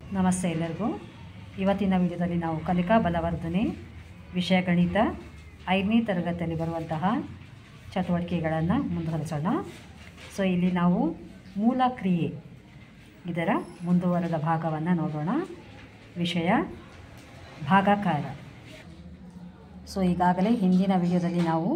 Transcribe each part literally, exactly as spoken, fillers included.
ನಮಸ್ತೆ ಎಲ್ಲರಿಗೂ. ಇವತ್ತಿನ ವಿಡಿಯೋದಲ್ಲಿ ನಾವು ಕಲಿಕಾ ಬಲವರ್ಧನೆ ವಿಷಯ ಗಣಿತ ಐದನೇ ತರಗತಿಯಲ್ಲಿ ಬರುವಂತಹ ಚಟುವಟಿಕೆಗಳನ್ನು ಮುಂದುವರಿಸೋಣ. ಸೊ ಇಲ್ಲಿ ನಾವು ಮೂಲ ಕ್ರಿಯೆ ಇದರ ಮುಂದುವರೆದ ಭಾಗವನ್ನು ನೋಡೋಣ. ವಿಷಯ ಭಾಗಾಕಾರ. ಸೊ ಈಗಾಗಲೇ ಹಿಂದಿನ ವಿಡಿಯೋದಲ್ಲಿ ನಾವು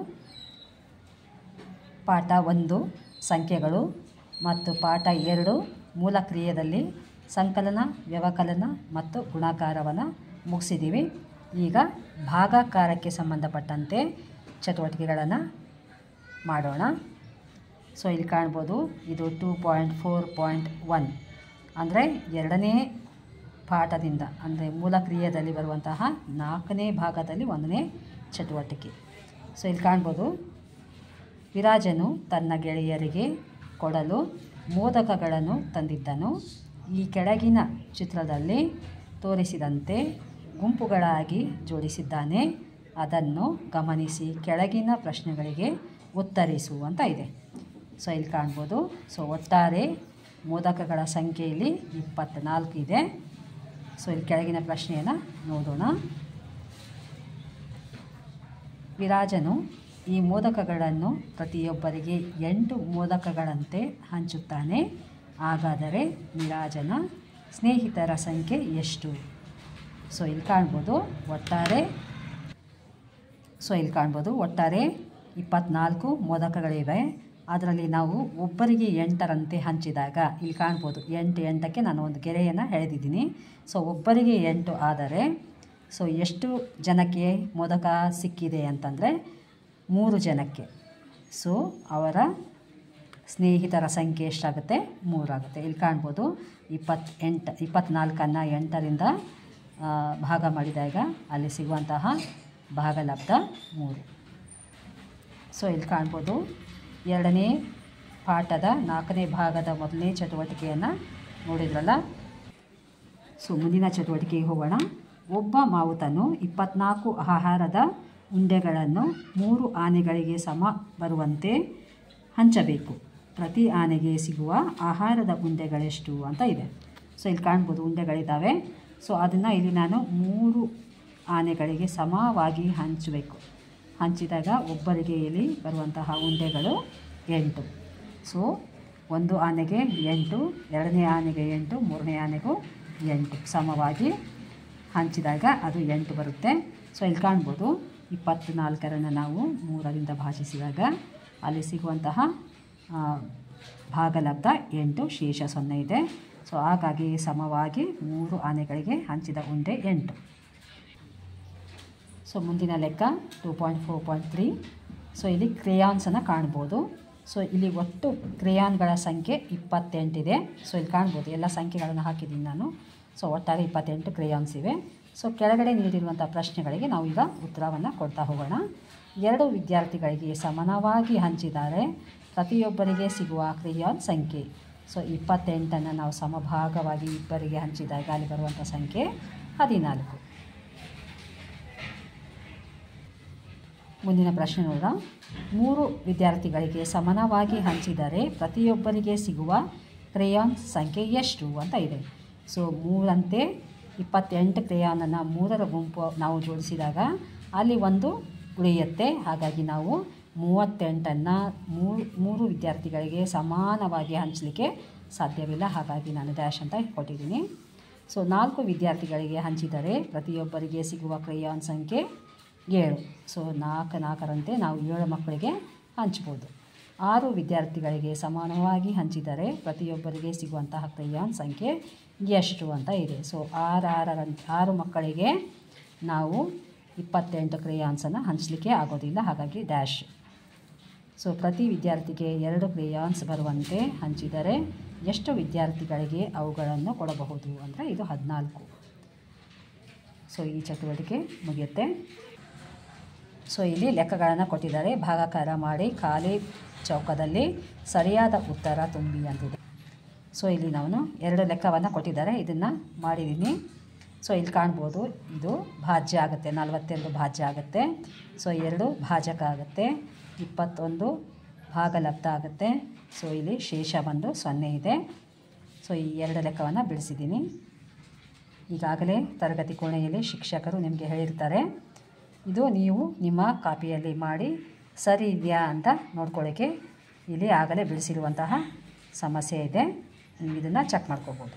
ಪಾಠ ಒಂದು ಸಂಖ್ಯೆಗಳು ಮತ್ತು ಪಾಠ ಎರಡು ಮೂಲ ಕ್ರಿಯೆಯಲ್ಲಿ ಸಂಕಲನ, ವ್ಯವಕಲನ ಮತ್ತು ಗುಣಾಕಾರವನ್ನು ಮುಗಿಸಿದ್ದೀವಿ. ಈಗ ಭಾಗಾಕಾರಕ್ಕೆ ಸಂಬಂಧಪಟ್ಟಂತೆ ಚಟುವಟಿಕೆಗಳನ್ನು ಮಾಡೋಣ. ಸೊ ಇಲ್ಲಿ ಕಾಣ್ಬೋದು, ಇದು two point four point one ಅಂದರೆ ಎರಡನೇ ಪಾಠದಿಂದ ಅಂದರೆ ಮೂಲ ಕ್ರಿಯೆಯಲ್ಲಿ ಬರುವಂತಹ ನಾಲ್ಕನೇ ಭಾಗದಲ್ಲಿ ಒಂದನೇ ಚಟುವಟಿಕೆ. ಸೊ ಇಲ್ಲಿ ಕಾಣ್ಬೋದು, ವಿರಾಜನು ತನ್ನ ಗೆಳೆಯರಿಗೆ ಕೊಡಲು ಮೋದಕಗಳನ್ನು ತಂದಿದ್ದನು. ಈ ಕೆಳಗಿನ ಚಿತ್ರದಲ್ಲಿ ತೋರಿಸಿದಂತೆ ಗುಂಪುಗಳಾಗಿ ಜೋಡಿಸಿದ್ದಾನೆ. ಅದನ್ನು ಗಮನಿಸಿ ಕೆಳಗಿನ ಪ್ರಶ್ನೆಗಳಿಗೆ ಉತ್ತರಿಸು ಅಂತ ಇದೆ. ಸೊ ಇಲ್ಲಿ ಕಾಣ್ಬೋದು. ಸೊ ಒಟ್ಟಾರೆ ಮೋದಕಗಳ ಸಂಖ್ಯೆಯಲ್ಲಿ ಇಪ್ಪತ್ತ್ನಾಲ್ಕು ಇದೆ. ಸೊ ಇಲ್ಲಿ ಕೆಳಗಿನ ಪ್ರಶ್ನೆಯನ್ನು ನೋಡೋಣ. ವಿರಾಜನು ಈ ಮೋದಕಗಳನ್ನು ಪ್ರತಿಯೊಬ್ಬರಿಗೆ ಎಂಟು ಮೋದಕಗಳಂತೆ ಹಂಚುತ್ತಾನೆ. ಹಾಗಾದರೆ ವಿರಾಜನ ಸ್ನೇಹಿತರ ಸಂಖ್ಯೆ ಎಷ್ಟು? ಸೊ ಇಲ್ಲಿ ಕಾಣ್ಬೋದು ಒಟ್ಟಾರೆ ಸೊ ಇಲ್ಲಿ ಕಾಣ್ಬೋದು ಒಟ್ಟಾರೆ ಇಪ್ಪತ್ತ್ನಾಲ್ಕು ಮೋದಕಗಳಿವೆ. ಅದರಲ್ಲಿ ನಾವು ಒಬ್ಬರಿಗೆ ಎಂಟರಂತೆ ಹಂಚಿದಾಗ ಇಲ್ಲಿ ಕಾಣ್ಬೋದು, ಎಂಟು ಎಂಟಕ್ಕೆ ನಾನು ಒಂದು ಗೆರೆಯನ್ನು ಎಳೆದಿದ್ದೀನಿ. ಸೊ ಒಬ್ಬರಿಗೆ ಎಂಟು ಆದರೆ ಸೊ ಎಷ್ಟು ಜನಕ್ಕೆ ಮೋದಕ ಸಿಕ್ಕಿದೆ ಅಂತಂದರೆ ಮೂರು ಜನಕ್ಕೆ. ಸೊ ಅವರ ಸ್ನೇಹಿತರ ಸಂಖ್ಯೆ ಎಷ್ಟಾಗುತ್ತೆ? ಮೂರಾಗುತ್ತೆ. ಇಲ್ಲಿ ಕಾಣ್ಬೋದು, ಇಪ್ಪತ್ತೆಂಟು ಇಪ್ಪತ್ತ್ನಾಲ್ಕನ್ನು ಎಂಟರಿಂದ ಭಾಗ ಮಾಡಿದಾಗ ಅಲ್ಲಿ ಸಿಗುವಂತಹ ಭಾಗಲಬ್ಧ ಮೂರು. ಸೊ ಇಲ್ಲಿ ಕಾಣ್ಬೋದು, ಎರಡನೇ ಪಾಠದ ನಾಲ್ಕನೇ ಭಾಗದ ಮೊದಲನೇ ಚಟುವಟಿಕೆಯನ್ನು ನೋಡಿದ್ರಲ್ಲ. ಸೊ ಮುಂದಿನ ಚಟುವಟಿಕೆಗೆ ಹೋಗೋಣ. ಒಬ್ಬ ಮಾವುತನು ಇಪ್ಪತ್ತ್ನಾಲ್ಕು ಆಹಾರದ ಉಂಡೆಗಳನ್ನು ಮೂರು ಆನೆಗಳಿಗೆ ಸಮ ಬರುವಂತೆ ಹಂಚಬೇಕು. ಪ್ರತಿ ಆನೆಗೆ ಸಿಗುವ ಆಹಾರದ ಉಂಡೆಗಳೆಷ್ಟು ಅಂತ ಇದೆ. ಸೊ ಇಲ್ಲಿ ಕಾಣ್ಬೋದು, ಉಂಡೆಗಳಿದ್ದಾವೆ. ಸೊ ಅದನ್ನು ಇಲ್ಲಿ ನಾನು ಮೂರು ಆನೆಗಳಿಗೆ ಸಮವಾಗಿ ಹಂಚಬೇಕು. ಹಂಚಿದಾಗ ಒಬ್ಬರಿಗೆ ಇಲ್ಲಿ ಬರುವಂತಹ ಉಂಡೆಗಳು ಎಂಟು. ಸೊ ಒಂದು ಆನೆಗೆ ಎಂಟು, ಎರಡನೇ ಆನೆಗೆ ಎಂಟು, ಮೂರನೇ ಆನೆಗೂ ಎಂಟು ಸಮವಾಗಿ ಹಂಚಿದಾಗ ಅದು ಎಂಟು ಬರುತ್ತೆ. ಸೊ ಇಲ್ಲಿ ಕಾಣ್ಬೋದು, ಇಪ್ಪತ್ತ್ನಾಲ್ಕರನ್ನು ನಾವು ಮೂರರಿಂದ ಭಾಗಿಸಿದಾಗ ಅಲ್ಲಿ ಸಿಗುವಂತಹ ಭಾಗಲಬ್ಧ ಎಂಟು, ಶೇಷ ಸೊನ್ನೆ ಇದೆ. ಸೊ ಹಾಗಾಗಿ ಸಮವಾಗಿ ಮೂರು ಆನೆಗಳಿಗೆ ಹಂಚಿದ ಉಂಡೆ ಎಂಟು. ಸೊ ಮುಂದಿನ ಲೆಕ್ಕ two point four point three. So ಇಲ್ಲಿ ಕ್ರೇಯಾನ್ಸನ್ನು ಕಾಣ್ಬೋದು. ಸೊ ಇಲ್ಲಿ ಒಟ್ಟು ಕ್ರೇಯಾನ್ಗಳ ಸಂಖ್ಯೆ ಇಪ್ಪತ್ತೆಂಟಿದೆ. ಸೊ ಇಲ್ಲಿ ಕಾಣ್ಬೋದು, ಎಲ್ಲ ಸಂಖ್ಯೆಗಳನ್ನು ಹಾಕಿದ್ದೀನಿ ನಾನು. ಸೊ ಒಟ್ಟಾರೆ ಇಪ್ಪತ್ತೆಂಟು ಕ್ರೇಯಾನ್ಸ್ ಇವೆ. ಸೊ ಕೆಳಗಡೆ ನೀಡಿರುವಂಥ ಪ್ರಶ್ನೆಗಳಿಗೆ ನಾವು ಈಗ ಉತ್ತರವನ್ನು ಕೊಡ್ತಾ ಹೋಗೋಣ. ಎರಡು ವಿದ್ಯಾರ್ಥಿಗಳಿಗೆ ಸಮಾನವಾಗಿ ಹಂಚಿದ್ದಾರೆ. ಪ್ರತಿಯೊಬ್ಬರಿಗೆ ಸಿಗುವ ಕ್ರೇಯಾನ್ ಸಂಖ್ಯೆ. ಸೊ ಇಪ್ಪತ್ತೆಂಟನ್ನು ನಾವು ಸಮಭಾಗವಾಗಿ ಇಬ್ಬರಿಗೆ ಹಂಚಿದಾಗ ಅಲ್ಲಿ ಬರುವಂಥ ಸಂಖ್ಯೆ ಹದಿನಾಲ್ಕು. ಮುಂದಿನ ಪ್ರಶ್ನೆ ನೋಡೋಣ. ಮೂರು ವಿದ್ಯಾರ್ಥಿಗಳಿಗೆ ಸಮಾನವಾಗಿ ಹಂಚಿದರೆ ಪ್ರತಿಯೊಬ್ಬರಿಗೆ ಸಿಗುವ ಕ್ರೇಯಾನ್ ಸಂಖ್ಯೆ ಎಷ್ಟು ಅಂತ ಇದೆ. ಸೊ ಮೂರಂತೆ ಇಪ್ಪತ್ತೆಂಟು ಕ್ರೇಯಾನನ್ನು ಮೂರರ ಗುಂಪು ನಾವು ಜೋಡಿಸಿದಾಗ ಅಲ್ಲಿ ಒಂದು ಉಳಿಯುತ್ತೆ. ಹಾಗಾಗಿ ನಾವು ಮೂವತ್ತೆಂಟನ್ನು ಮೂರು ಮೂರು ವಿದ್ಯಾರ್ಥಿಗಳಿಗೆ ಸಮಾನವಾಗಿ ಹಂಚಲಿಕ್ಕೆ ಸಾಧ್ಯವಿಲ್ಲ. ಹಾಗಾಗಿ ನಾನು ಡ್ಯಾಶ್ ಅಂತ ಕೊಟ್ಟಿದ್ದೀನಿ. ಸೊ ನಾಲ್ಕು ವಿದ್ಯಾರ್ಥಿಗಳಿಗೆ ಹಂಚಿದರೆ ಪ್ರತಿಯೊಬ್ಬರಿಗೆ ಸಿಗುವ ಕ್ರೇಯಾನ್ ಸಂಖ್ಯೆ ಏಳು. ಸೊ ನಾಲ್ಕು ನಾಲ್ಕರಂತೆ ನಾವು ಏಳು ಮಕ್ಕಳಿಗೆ ಹಂಚ್ಬೋದು. ಆರು ವಿದ್ಯಾರ್ಥಿಗಳಿಗೆ ಸಮಾನವಾಗಿ ಹಂಚಿದರೆ ಪ್ರತಿಯೊಬ್ಬರಿಗೆ ಸಿಗುವಂತಹ ಕ್ರೇಯಾನ್ ಸಂಖ್ಯೆ ಎಷ್ಟು ಅಂತ ಇದೆ. ಸೊ ಆರು ಆರರಂತ ಆರು ಮಕ್ಕಳಿಗೆ ನಾವು ಇಪ್ಪತ್ತೆಂಟು ಕ್ರೇಯಾನ್ಸನ್ನು ಹಂಚಲಿಕ್ಕೆ ಆಗೋದಿಲ್ಲ. ಹಾಗಾಗಿ ಡ್ಯಾಶ್. ಸೊ ಪ್ರತಿ ವಿದ್ಯಾರ್ಥಿಗೆ ಎರಡು ಕ್ರೇಯಾನ್ಸ್ ಬರುವಂತೆ ಹಂಚಿದರೆ ಎಷ್ಟು ವಿದ್ಯಾರ್ಥಿಗಳಿಗೆ ಅವುಗಳನ್ನು ಕೊಡಬಹುದು ಅಂದರೆ ಇದು ಹದಿನಾಲ್ಕು. ಸೊ ಈ ಚಟುವಟಿಕೆ ಮುಗಿಯುತ್ತೆ. ಸೊ ಇಲ್ಲಿ ಲೆಕ್ಕಗಳನ್ನು ಕೊಟ್ಟಿದ್ದಾರೆ. ಭಾಗಾಕಾರ ಮಾಡಿ ಖಾಲಿ ಚೌಕದಲ್ಲಿ ಸರಿಯಾದ ಉತ್ತರ ತುಂಬಿ ಅಂತಿದೆ. ಸೊ ಇಲ್ಲಿ ನಾನು ಎರಡು ಲೆಕ್ಕವನ್ನು ಕೊಟ್ಟಿದ್ದಾರೆ, ಇದನ್ನು ಮಾಡಿದ್ದೀನಿ. ಸೊ ಇಲ್ಲಿ ಕಾಣ್ಬೋದು, ಇದು ಭಾಜ್ಯ ಆಗುತ್ತೆ, ನಲವತ್ತೆರಡು ಭಾಜ್ಯ ಆಗುತ್ತೆ. ಸೊ ಎರಡು ಭಾಜಕ ಆಗುತ್ತೆ, ಇಪ್ಪತ್ತೊಂದು ಭಾಗಲಬ್ಧ ಆಗುತ್ತೆ. ಸೊ ಇಲ್ಲಿ ಶೇಷ ಬಂದು ಸೊನ್ನೆ ಇದೆ. ಸೊ ಈ ಎರಡು ಲೆಕ್ಕವನ್ನು ಬಿಡಿಸಿದ್ದೀನಿ. ಈಗಾಗಲೇ ತರಗತಿ ಕೋಣೆಯಲ್ಲಿ ಶಿಕ್ಷಕರು ನಿಮಗೆ ಹೇಳಿರ್ತಾರೆ. ಇದು ನೀವು ನಿಮ್ಮ ಕಾಪಿಯಲ್ಲಿ ಮಾಡಿ ಸರಿ ಇದೆಯಾ ಅಂತ ನೋಡ್ಕೊಳ್ಳೋಕ್ಕೆ ಇಲ್ಲಿ ಆಗಲೇ ಬಿಡಿಸಿರುವಂತಹ ಸಮಸ್ಯೆ ಇದೆ. ನೀವು ಇದನ್ನು ಚೆಕ್ ಮಾಡ್ಕೋಬೋದು.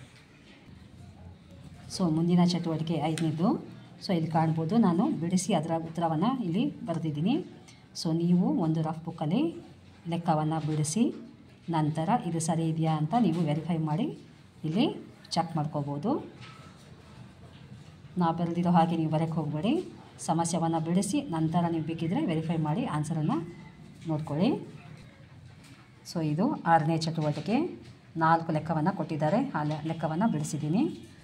ಸೊ ಮುಂದಿನ ಚಟುವಟಿಕೆ ಐದನೇದು. ಸೊ ಇಲ್ಲಿ ಕಾಣ್ಬೋದು, ನಾನು ಬಿಡಿಸಿ ಅದರ ಉತ್ತರವನ್ನು ಇಲ್ಲಿ ಬರೆದಿದ್ದೀನಿ. ಸೊ ನೀವು ಒಂದು ರಫ್ ಬುಕ್ಕಲ್ಲಿ ಲೆಕ್ಕವನ್ನು ಬಿಡಿಸಿ ನಂತರ ಇದು ಸರಿ ಇದೆಯಾ ಅಂತ ನೀವು ವೆರಿಫೈ ಮಾಡಿ ಇಲ್ಲಿ ಚೆಕ್ ಮಾಡ್ಕೋಬೋದು. ನಾ ಬರೆದಿರೋ ಹಾಗೆ ನೀವು ಬರೋಕ್ಕೆ ಹೋಗಬೇಡಿ. ಸಮಸ್ಯೆಯನ್ನು ಬಿಡಿಸಿ ನಂತರ ನೀವು ಬೇಕಿದ್ರೆ ವೆರಿಫೈ ಮಾಡಿ ಆನ್ಸರನ್ನು ನೋಡ್ಕೊಳ್ಳಿ. ಸೊ ಇದು ಆರನೇ ಚಟುವಟಿಕೆ. ನಾಲ್ಕು ಲೆಕ್ಕವನ್ನು ಕೊಟ್ಟಿದ್ದಾರೆ, ಆ ಲೆಕ್ಕವನ್ನು ಬಿಡಿಸಿದ್ದೀನಿ.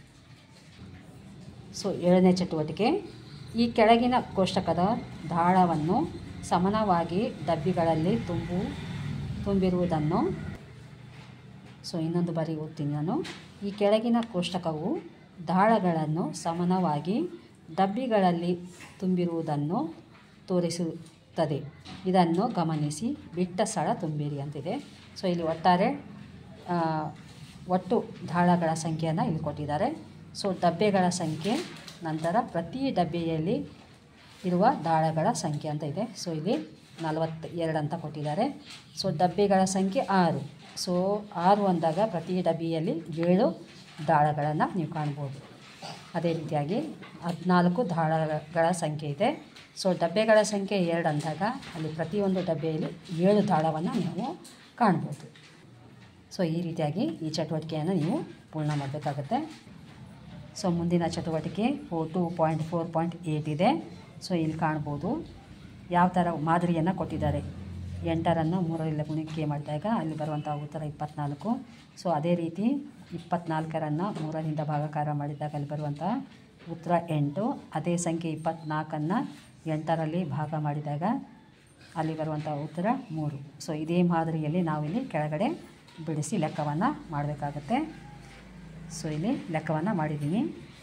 ಸೊ ಏಳನೇ ಚಟುವಟಿಕೆ, ಈ ಕೆಳಗಿನ ಕೋಷ್ಟಕದ ದಾಳವನ್ನು ಸಮಾನವಾಗಿ ಡಬ್ಬಿಗಳಲ್ಲಿ ತುಂಬು ತುಂಬಿರುವುದನ್ನು ಸೊ ಇನ್ನೊಂದು ಬಾರಿ ಓದ್ತೀನಿ ನಾನು. ಈ ಕೆಳಗಿನ ಕೋಷ್ಟಕವು ದಾಳಗಳನ್ನು ಸಮಾನವಾಗಿ ಡಬ್ಬಿಗಳಲ್ಲಿ ತುಂಬಿರುವುದನ್ನು ತೋರಿಸುತ್ತದೆ. ಇದನ್ನು ಗಮನಿಸಿ ಬಿಟ್ಟ ಸ್ಥಳ ತುಂಬಿರಿ ಅಂತಿದೆ. ಸೊ ಇಲ್ಲಿ ಒಟ್ಟಾರೆ ಒಟ್ಟು ದಾಳಗಳ ಸಂಖ್ಯೆಯನ್ನು ಇಲ್ಲಿ ಕೊಟ್ಟಿದ್ದಾರೆ. ಸೊ ಡಬ್ಬೆಗಳ ಸಂಖ್ಯೆ ನಂತರ ಪ್ರತಿ ಡಬ್ಬಿಯಲ್ಲಿ ಇರುವ ದಾಳಗಳ ಸಂಖ್ಯೆ ಅಂತ ಇದೆ. ಸೊ ಇಲ್ಲಿ ನಲವತ್ತ ಎರಡು ಅಂತ ಕೊಟ್ಟಿದ್ದಾರೆ. ಸೊ ಡಬ್ಬಿಗಳ ಸಂಖ್ಯೆ ಆರು. ಸೊ ಆರು ಅಂದಾಗ ಪ್ರತಿ ಡಬ್ಬಿಯಲ್ಲಿ ಏಳು ದಾಳಗಳನ್ನು ನೀವು ಕಾಣ್ಬೋದು. ಅದೇ ರೀತಿಯಾಗಿ ಹದಿನಾಲ್ಕು ದಾಳಗಳ ಸಂಖ್ಯೆ ಇದೆ. ಸೊ ಡಬ್ಬೆಗಳ ಸಂಖ್ಯೆ ಎರಡು ಅಂದಾಗ ಅಲ್ಲಿ ಪ್ರತಿಯೊಂದು ಡಬ್ಬೆಯಲ್ಲಿ ಏಳು ದಾಳವನ್ನು ನೀವು ಕಾಣ್ಬೋದು. ಸೊ ಈ ರೀತಿಯಾಗಿ ಈ ಚಟುವಟಿಕೆಯನ್ನು ನೀವು ಪೂರ್ಣ ಮಾಡಬೇಕಾಗತ್ತೆ. ಸೊ ಮುಂದಿನ ಚಟುವಟಿಕೆ four two point four point eight ಇದೆ. ಸೊ ಇಲ್ಲಿ ಕಾಣ್ಬೋದು ಯಾವ ಥರ ಮಾದರಿಯನ್ನು ಕೊಟ್ಟಿದ್ದಾರೆ. ಎಂಟರನ್ನು ಮೂರರಿಂದ ಗುಣಿಕೆ ಮಾಡಿದಾಗ ಅಲ್ಲಿ ಬರುವಂಥ ಉತ್ತರ ಇಪ್ಪತ್ತ್ನಾಲ್ಕು. ಸೊ ಅದೇ ರೀತಿ ಇಪ್ಪತ್ತ್ನಾಲ್ಕರನ್ನು ಮೂರರಿಂದ ಭಾಗಾಕಾರ ಮಾಡಿದಾಗ ಅಲ್ಲಿ ಬರುವಂಥ ಉತ್ತರ ಎಂಟು. ಅದೇ ಸಂಖ್ಯೆ ಇಪ್ಪತ್ತ್ನಾಲ್ಕನ್ನು ಎಂಟರಲ್ಲಿ ಭಾಗ ಮಾಡಿದಾಗ ಅಲ್ಲಿ ಬರುವಂಥ ಉತ್ತರ ಮೂರು. ಸೊ ಇದೇ ಮಾದರಿಯಲ್ಲಿ ನಾವಿಲ್ಲಿ ಕೆಳಗಡೆ ಬಿಡಿಸಿ ಲೆಕ್ಕವನ್ನು ಮಾಡಬೇಕಾಗತ್ತೆ. ಸೊ ಇಲ್ಲಿ ಲೆಕ್ಕವನ್ನು ಮಾಡಿದ್ದೀನಿ.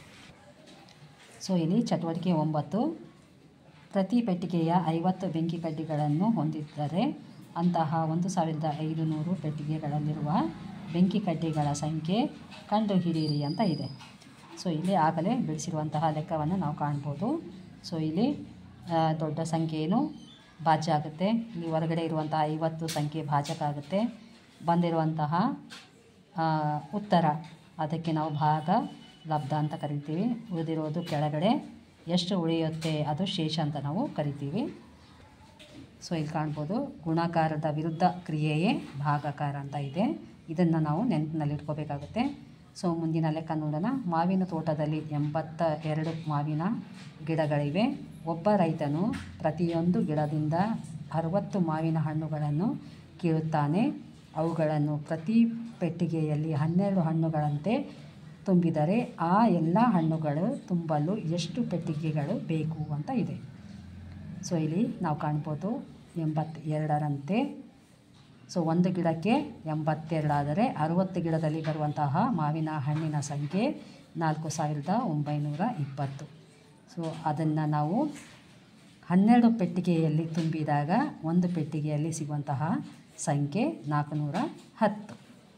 ಸೊ ಇಲ್ಲಿ ಚಟುವಟಿಕೆ ಒಂಬತ್ತು, ಪ್ರತಿ ಪೆಟ್ಟಿಗೆಯ ಐವತ್ತು ಬೆಂಕಿ ಕಡ್ಡಿಗಳನ್ನು ಹೊಂದಿದ್ದರೆ ಅಂತಹ ಒಂದು ಸಾವಿರದ ಐದು ನೂರು ಪೆಟ್ಟಿಗೆಗಳಲ್ಲಿರುವ ಬೆಂಕಿ ಕಡ್ಡಿಗಳ ಸಂಖ್ಯೆ ಕಂಡುಹಿಡಿಯಿರಿ ಅಂತ ಇದೆ. ಸೊ ಇಲ್ಲಿ ಆಗಲೇ ಬಿಡಿಸಿರುವಂತಹ ಲೆಕ್ಕವನ್ನು ನಾವು ಕಾಣ್ಬೋದು. ಸೊ ಇಲ್ಲಿ ದೊಡ್ಡ ಸಂಖ್ಯೆಯೂ ಭಾಜ್ಯ ಆಗುತ್ತೆ. ಇಲ್ಲಿ ಹೊರಗಡೆ ಇರುವಂತಹ ಐವತ್ತು ಸಂಖ್ಯೆ ಭಾಜಕ ಆಗುತ್ತೆ. ಬಂದಿರುವಂತಹ ಉತ್ತರ ಅದಕ್ಕೆ ನಾವು ಭಾಗ ಲಬ್ಧ ಅಂತ ಕರಿತೀವಿ. ಉಳಿದಿರೋದು ಕೆಳಗಡೆ ಎಷ್ಟು ಉಳಿಯುತ್ತೆ ಅದು ಶೇಷ ಅಂತ ನಾವು ಕರಿತೀವಿ. ಸೊ ಇಲ್ಲಿ ಕಾಣ್ಬೋದು ಗುಣಾಕಾರದ ವಿರುದ್ಧ ಕ್ರಿಯೆಯೇ ಭಾಗಾಕಾರ ಅಂತ ಇದೆ. ಇದನ್ನು ನಾವು ನೆನಪಿನಲ್ಲಿಟ್ಕೋಬೇಕಾಗುತ್ತೆ. ಸೊ ಮುಂದಿನ ಲೆಕ್ಕ ನೋಡೋಣ. ಮಾವಿನ ತೋಟದಲ್ಲಿ ಎಂಬತ್ತ ಎರಡು ಮಾವಿನ ಗಿಡಗಳಿವೆ. ಒಬ್ಬ ರೈತನು ಪ್ರತಿಯೊಂದು ಗಿಡದಿಂದ ಅರವತ್ತು ಮಾವಿನ ಹಣ್ಣುಗಳನ್ನು ಕೀಳುತ್ತಾನೆ. ಅವುಗಳನ್ನು ಪ್ರತಿ ಪೆಟ್ಟಿಗೆಯಲ್ಲಿ ಹನ್ನೆರಡು ಹಣ್ಣುಗಳಂತೆ ತುಂಬಿದರೆ ಆ ಎಲ್ಲ ಹಣ್ಣುಗಳು ತುಂಬಲು ಎಷ್ಟು ಪೆಟ್ಟಿಗೆಗಳು ಬೇಕು ಅಂತ ಇದೆ. ಸೊ ಇಲ್ಲಿ ನಾವು ಕಾಣ್ಬೋದು ಎಂಬತ್ತೆರಡರಂತೆ. ಸೊ ಒಂದು ಗಿಡಕ್ಕೆ ಎಂಬತ್ತೆರಡು ಆದರೆ ಅರುವತ್ತು ಗಿಡದಲ್ಲಿ ಬರುವಂತಹ ಮಾವಿನ ಹಣ್ಣಿನ ಸಂಖ್ಯೆ ನಾಲ್ಕು ಸಾವಿರದ ಒಂಬೈನೂರ ಇಪ್ಪತ್ತು. ಸೊ ಅದನ್ನು ನಾವು ಹನ್ನೆರಡು ಪೆಟ್ಟಿಗೆಯಲ್ಲಿ ತುಂಬಿದಾಗ ಒಂದು ಪೆಟ್ಟಿಗೆಯಲ್ಲಿ ಸಿಗುವಂತಹ ಸಂಖ್ಯೆ ನಾಲ್ಕುನೂರ ಹತ್ತು.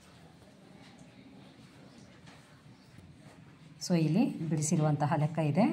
ಸೊ ಇಲ್ಲಿ ಬಿಡಿಸಿರುವಂತಹ ಲೆಕ್ಕ ಇದೆ.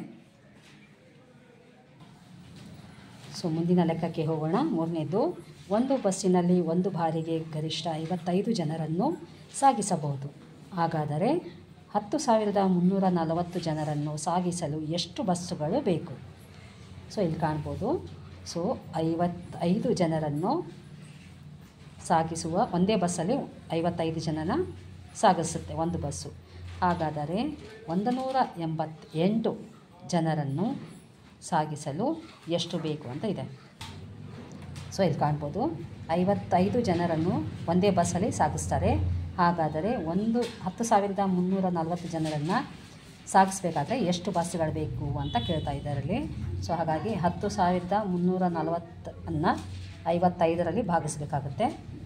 ಸೊ ಮುಂದಿನ ಲೆಕ್ಕಕ್ಕೆ ಹೋಗೋಣ. ಮೂರನೇದು, ಒಂದು ಬಸ್ಸಿನಲ್ಲಿ ಒಂದು ಬಾರಿಗೆ ಗರಿಷ್ಠ ಐವತ್ತೈದು ಜನರನ್ನು ಸಾಗಿಸಬಹುದು. ಹಾಗಾದರೆ ಹತ್ತು ಸಾವಿರದ ಮುನ್ನೂರ ನಲವತ್ತು ಜನರನ್ನು ಸಾಗಿಸಲು ಎಷ್ಟು ಬಸ್ಸುಗಳು ಬೇಕು? ಸೊ ಇಲ್ಲಿ ಕಾಣ್ಬೋದು. ಸೊ ಐವತ್ತೈದು ಜನರನ್ನು ಸಾಗಿಸುವ ಒಂದೇ ಬಸ್ಸಲ್ಲಿ ಐವತ್ತೈದು ಜನನ ಸಾಗಿಸುತ್ತೆ ಒಂದು ಬಸ್ಸು. ಹಾಗಾದರೆ ಒಂದು ನೂರ ಎಂಬತ್ತೆಂಟು ಜನರನ್ನು ಸಾಗಿಸಲು ಎಷ್ಟು ಬೇಕು ಅಂತ ಇದೆ. ಸೊ ಇಲ್ಲಿ ಕಾಣ್ಬೋದು ಐವತ್ತೈದು ಜನರನ್ನು ಒಂದೇ ಬಸ್ಸಲ್ಲಿ ಸಾಗಿಸ್ತಾರೆ. ಹಾಗಾದರೆ ಒಂದು ಹತ್ತು ಸಾವಿರದ ಮುನ್ನೂರ ನಲವತ್ತು ಜನರನ್ನು ಸಾಗಿಸ್ಬೇಕಾದ್ರೆ ಎಷ್ಟು ಬಸ್ಸುಗಳು ಬೇಕು ಅಂತ ಕೇಳ್ತಾ ಇದ್ದಾರೆ ಅಲ್ಲಿ. ಸೊ ಹಾಗಾಗಿ ಹತ್ತು ಸಾವಿರದ ಮುನ್ನೂರ ನಲವತ್ತನ್ನು ಐವತ್ತೈದರಲ್ಲಿ ಭಾಗಿಸಬೇಕಾಗುತ್ತೆ.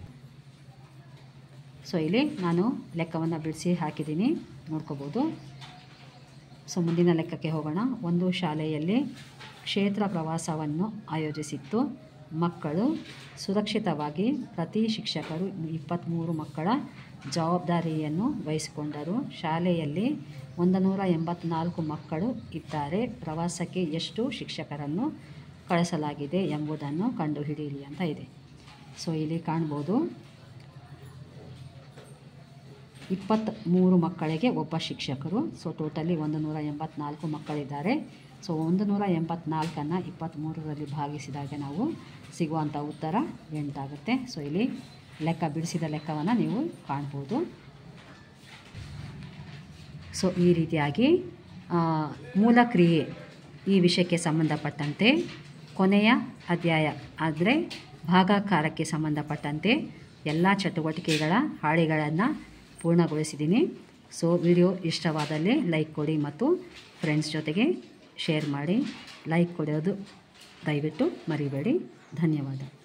ಸೊ ಇಲ್ಲಿ ನಾನು ಲೆಕ್ಕವನ್ನು ಬಿಡಿಸಿ ಹಾಕಿದ್ದೀನಿ, ನೋಡ್ಕೋಬೋದು. ಸೊ ಮುಂದಿನ ಲೆಕ್ಕಕ್ಕೆ ಹೋಗೋಣ. ಒಂದು ಶಾಲೆಯಲ್ಲಿ ಕ್ಷೇತ್ರ ಪ್ರವಾಸವನ್ನು ಆಯೋಜಿಸಿತ್ತು. ಮಕ್ಕಳು ಸುರಕ್ಷಿತವಾಗಿ ಪ್ರತಿ ಶಿಕ್ಷಕರು ಇಪ್ಪತ್ತ್ಮೂರು ಮಕ್ಕಳ ಜವಾಬ್ದಾರಿಯನ್ನು ವಹಿಸಿಕೊಂಡರು. ಶಾಲೆಯಲ್ಲಿ ಒಂದು ನೂರ ಎಂಬತ್ನಾಲ್ಕು ಮಕ್ಕಳು ಇದ್ದಾರೆ. ಪ್ರವಾಸಕ್ಕೆ ಎಷ್ಟು ಶಿಕ್ಷಕರನ್ನು ಕಳಿಸಲಾಗಿದೆ ಎಂಬುದನ್ನು ಕಂಡುಹಿಡಿಯಿರಿ ಅಂತ ಇದೆ. ಸೊ ಇಲ್ಲಿ ಕಾಣ್ಬೋದು ಇಪ್ಪತ್ತ್ಮೂರು ಮಕ್ಕಳಿಗೆ ಒಬ್ಬ ಶಿಕ್ಷಕರು. ಸೊ ಟೋಟಲಿ ಒಂದು ನೂರ ಎಂಬತ್ನಾಲ್ಕು ಮಕ್ಕಳಿದ್ದಾರೆ. ಸೊ ಒಂದು ನೂರ ಎಂಬತ್ನಾಲ್ಕನ್ನು ಇಪ್ಪತ್ತ್ಮೂರರಲ್ಲಿ ಭಾಗಿಸಿದಾಗ ನಾವು ಸಿಗುವಂಥ ಉತ್ತರ ಎಂಟಾಗುತ್ತೆ. ಸೊ ಇಲ್ಲಿ ಲೆಕ್ಕ ಬಿಡಿಸಿದ ಲೆಕ್ಕವನ್ನು ನೀವು ಕಾಣ್ಬೋದು. ಸೊ ಈ ರೀತಿಯಾಗಿ ಮೂಲ ಕ್ರಿಯೆ ಈ ವಿಷಯಕ್ಕೆ ಸಂಬಂಧಪಟ್ಟಂತೆ ಕೊನೆಯ ಅಧ್ಯಾಯ ಆದರೆ ಭಾಗಾಕಾರಕ್ಕೆ ಸಂಬಂಧಪಟ್ಟಂತೆ ಎಲ್ಲ ಚಟುವಟಿಕೆಗಳ ಹಾಳೆಗಳನ್ನು ಪೂರ್ಣಗೊಳಿಸಿದ್ದೀನಿ. ಸೊ ವಿಡಿಯೋ ಇಷ್ಟವಾದಲ್ಲಿ ಲೈಕ್ ಕೊಡಿ ಮತ್ತು ಫ್ರೆಂಡ್ಸ್ ಜೊತೆಗೆ ಶೇರ್ ಮಾಡಿ. ಲೈಕ್ ಕೊಡೋದು ದಯವಿಟ್ಟು ಮರಿಬೇಡಿ. ಧನ್ಯವಾದ.